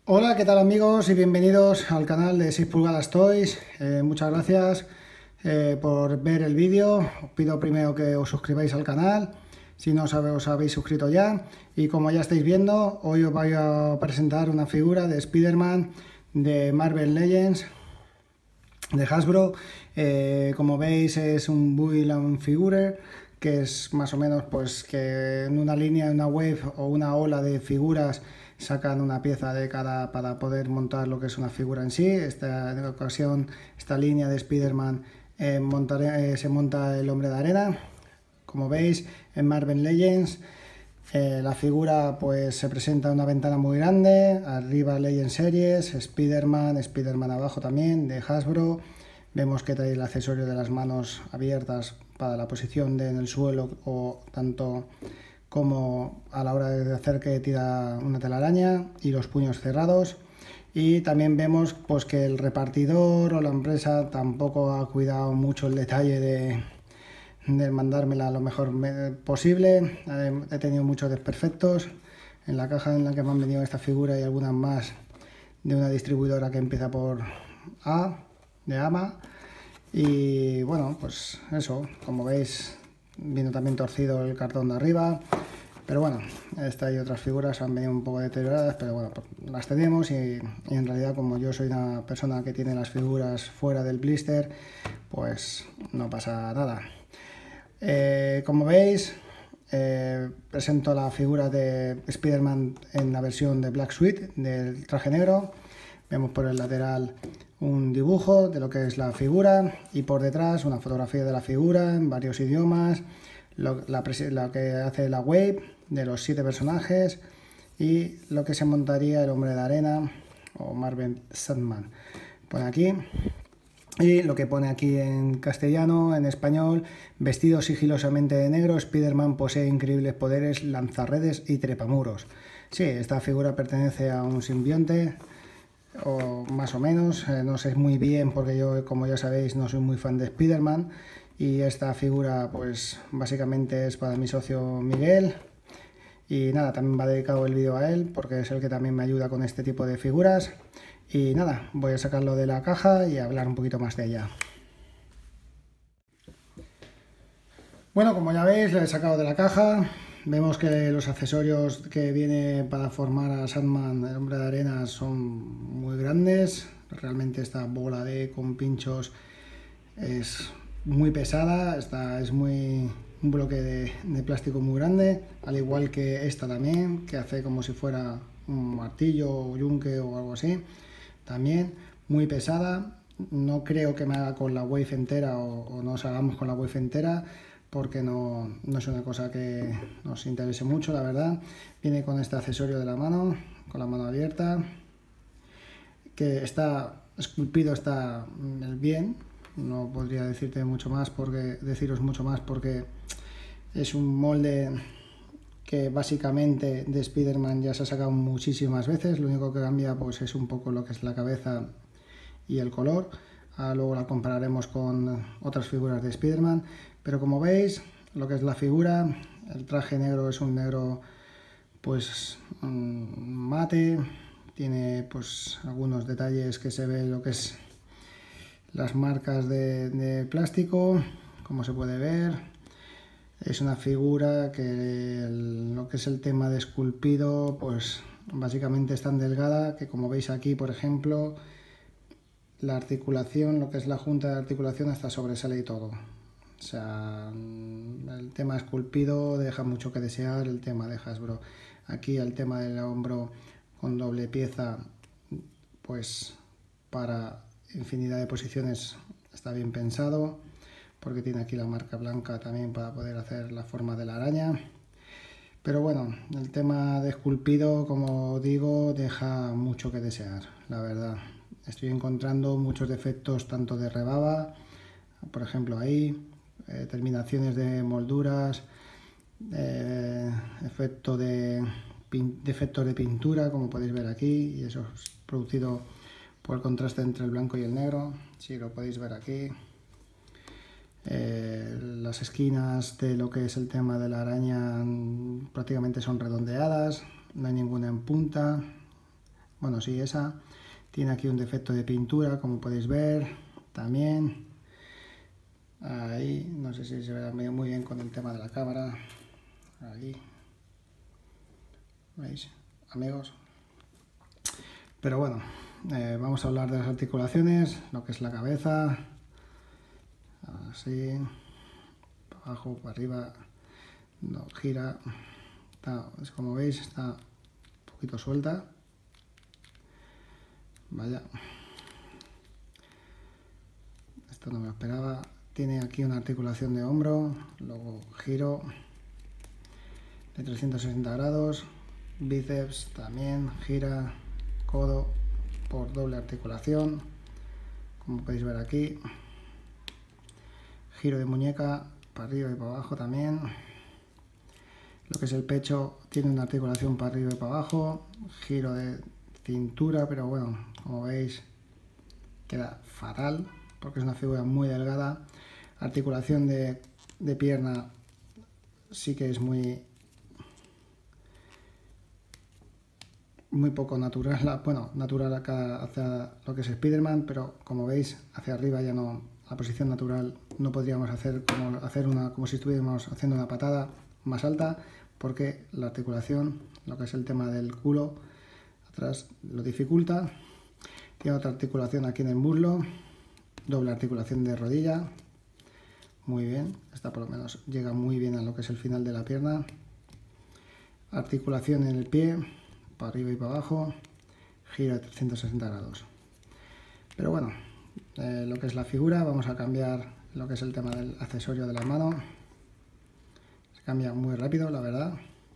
Hola, ¿qué tal amigos? Y bienvenidos al canal de 6 pulgadas Toys. Muchas gracias por ver el vídeo. Os pido primero que os suscribáis al canal, si no os habéis suscrito ya. Y como ya estáis viendo, hoy os voy a presentar una figura de Spider-Man de Marvel Legends de Hasbro. Como veis, es un build and figure, que es más o menos pues que en una línea, en una wave o una ola de figuras sacan una pieza de cada para poder montar lo que es una figura en sí. En ocasión, esta línea de Spider-Man se monta el Hombre de Arena. Como veis, en Marvel Legends la figura pues se presenta una ventana muy grande, arriba Legends Series, Spider-Man abajo también, de Hasbro. Vemos que trae el accesorio de las manos abiertas para la posición en el suelo o tanto como a la hora de hacer que tira una telaraña, y los puños cerrados. Y también vemos pues que el repartidor o la empresa tampoco ha cuidado mucho el detalle de mandármela lo mejor posible. He tenido muchos desperfectos. En la caja en la que me han venido esta figura y algunas más de una distribuidora que empieza por A, de AMA. Y bueno, pues eso, como veis, viene también torcido el cartón de arriba. Pero bueno, esta y otras figuras han venido un poco deterioradas, pero bueno, pues las tenemos y en realidad, como yo soy una persona que tiene las figuras fuera del blister, pues no pasa nada. Como veis, presento la figura de Spider-Man en la versión de Black Suite del traje negro. Vemos por el lateral un dibujo de lo que es la figura y por detrás una fotografía de la figura en varios idiomas, lo que hace la wave de los 7 personajes y lo que se montaría el Hombre de Arena o Marvel Sandman. Pone aquí. Y lo que pone aquí en castellano, en español: vestido sigilosamente de negro, Spider-Man posee increíbles poderes, lanzarredes y trepamuros. Sí, esta figura pertenece a un simbionte, o más o menos, no sé muy bien porque yo, como ya sabéis, no soy muy fan de Spider-Man. Y esta figura pues básicamente es para mi socio Miguel. Y nada, también va dedicado el vídeo a él porque es el que también me ayuda con este tipo de figuras. Y nada, voy a sacarlo de la caja y hablar un poquito más de ella. Bueno, como ya veis, lo he sacado de la caja. Vemos que los accesorios que viene para formar a Sandman, el Hombre de Arena, son muy grandes. Realmente esta bola con pinchos es muy pesada. Esta es un bloque de plástico muy grande, al igual que esta también, que hace como si fuera un martillo o yunque o algo así. También muy pesada. No creo que me haga con la wave entera o nos hagamos con la wave entera, porque no es una cosa que nos interese mucho, la verdad. Viene con este accesorio de la mano, con la mano abierta, que está esculpido, está bien. No podría deciros mucho más porque es un molde que básicamente de Spider-Man ya se ha sacado muchísimas veces. Lo único que cambia pues es un poco lo que es la cabeza y el color. Luego la compararemos con otras figuras de Spider-Man. Pero como veis, lo que es la figura, el traje negro es un negro pues mate. Tiene pues algunos detalles que se ve lo que es las marcas de plástico, como se puede ver. Es una figura que lo que es el tema de esculpido, pues básicamente es tan delgada que, como veis aquí, por ejemplo, la articulación, lo que es la junta de articulación, hasta sobresale y todo. O sea, el tema esculpido deja mucho que desear, el tema de Hasbro. Aquí el tema del hombro con doble pieza, pues para infinidad de posiciones está bien pensado, porque tiene aquí la marca blanca también para poder hacer la forma de la araña. Pero bueno, el tema de esculpido, como digo, deja mucho que desear, la verdad. Estoy encontrando muchos defectos, tanto de rebaba, por ejemplo ahí, terminaciones de molduras, defectos de pintura, como podéis ver aquí, y eso es producido por el contraste entre el blanco y el negro, si lo podéis ver aquí. Las esquinas de lo que es el tema de la araña prácticamente son redondeadas, no hay ninguna en punta. bueno, sí, esa tiene aquí un defecto de pintura, como podéis ver, también. Ahí, no sé si se verá muy bien con el tema de la cámara. Ahí. ¿Veis, amigos? Pero bueno, vamos a hablar de las articulaciones, lo que es la cabeza. Así, para abajo, para arriba, no gira. Como veis, está un poquito suelta. Vaya. Esto no me lo esperaba. Tiene aquí una articulación de hombro, luego giro de 360 grados, bíceps también, gira, codo por doble articulación, como podéis ver aquí, giro de muñeca para arriba y para abajo también. Lo que es el pecho tiene una articulación para arriba y para abajo, giro de cintura, pero bueno, como veis queda fatal porque es una figura muy delgada. Articulación de pierna sí que es muy poco natural, bueno, natural acá hacia lo que es Spider-Man, pero como veis hacia arriba ya no, la posición natural no podríamos hacer como si estuviéramos haciendo una patada más alta, porque la articulación, lo que es el tema del culo atrás, lo dificulta. Tiene otra articulación aquí en el muslo, doble articulación de rodilla, muy bien, esta por lo menos llega muy bien a lo que es el final de la pierna. Articulación en el pie, para arriba y para abajo, giro de 360 grados. Pero bueno, lo que es la figura, vamos a cambiar lo que es el tema del accesorio de la mano. Se cambia muy rápido, la verdad.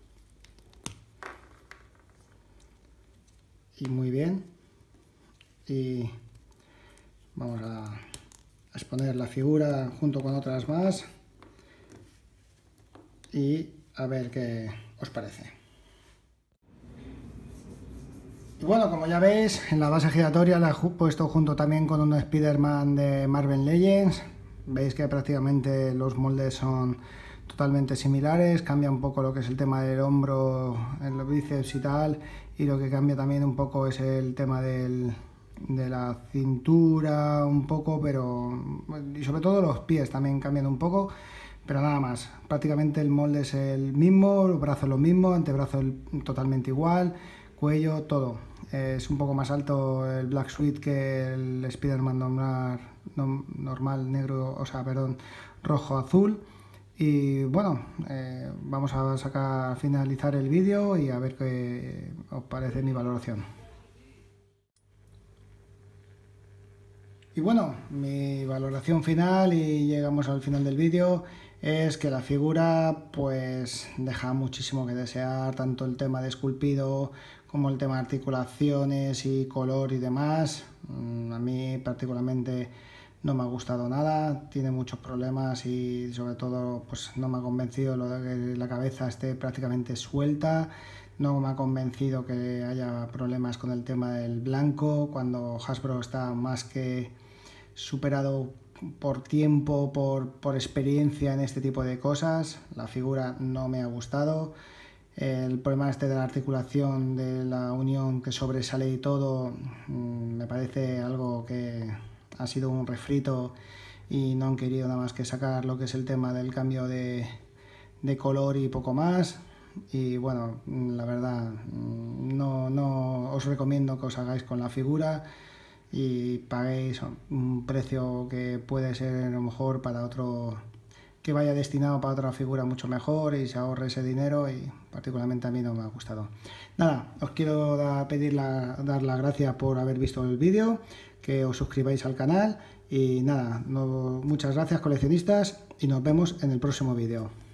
Y muy bien. Y vamos a exponer la figura junto con otras más y a ver qué os parece. Y bueno, como ya veis, en la base giratoria la he puesto junto también con un Spider-Man de Marvel Legends. Veis que prácticamente los moldes son totalmente similares, cambia un poco lo que es el tema del hombro, en los bíceps y tal, y lo que cambia también un poco es el tema de la cintura un poco, pero y sobre todo los pies también cambian un poco, pero nada más. Prácticamente el molde es el mismo, los brazos lo mismo, antebrazo totalmente igual, cuello, todo. Es un poco más alto el Black Suite que el Spider-Man normal negro, o sea, perdón, rojo-azul. Y bueno, vamos a finalizar el vídeo y a ver qué os parece mi valoración. Y bueno, mi valoración final, y llegamos al final del vídeo, es que la figura pues deja muchísimo que desear, tanto el tema de esculpido como el tema de articulaciones y color y demás. A mí particularmente no me ha gustado nada, tiene muchos problemas y sobre todo pues no me ha convencido lo de que la cabeza esté prácticamente suelta. No me ha convencido que haya problemas con el tema del blanco, cuando Hasbro está más que superado por tiempo, por experiencia en este tipo de cosas. La figura no me ha gustado. El problema de la articulación, de la unión que sobresale y todo, me parece algo que ha sido un refrito y no han querido nada más que sacar lo que es el tema del cambio de color y poco más. Y bueno, la verdad, no os recomiendo que os hagáis con la figura y paguéis un precio que puede ser a lo mejor para otro, que vaya destinado para otra figura mucho mejor y se ahorre ese dinero, y particularmente a mí no me ha gustado. Nada, os quiero dar las gracias por haber visto el vídeo, que os suscribáis al canal y nada, muchas gracias coleccionistas y nos vemos en el próximo vídeo.